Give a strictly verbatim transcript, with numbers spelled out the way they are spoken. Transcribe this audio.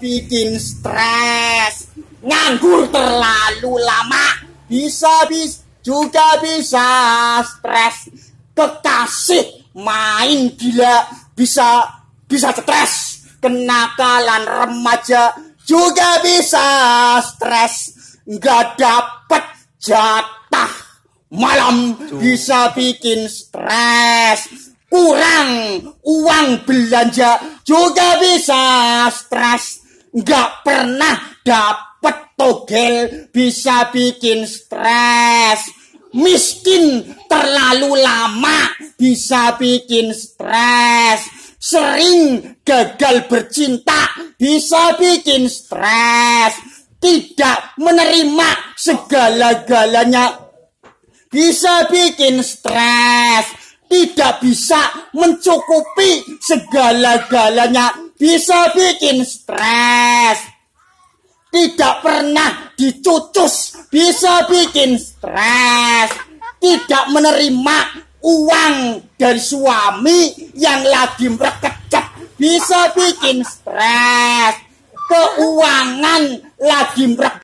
bikin stres. Nganggur terlalu lama bisa bis juga bisa stres. Kekasih main gila bisa bisa stres. Kenakalan remaja juga bisa stres. Nggak dapet jatah malam bisa bikin stres. Kurang uang belanja juga bisa stres. Nggak pernah dapet togel bisa bikin stres. Miskin terlalu lama bisa bikin stres. Sering gagal bercinta bisa bikin stres. Tidak menerima segala-galanya bisa bikin stres. Tidak bisa mencukupi segala-galanya bisa bikin stres. Tidak pernah dicucus bisa bikin stres. Tidak menerima uang dari suami yang lagi merekecet bisa bikin stres. Keuangan lagi merekecet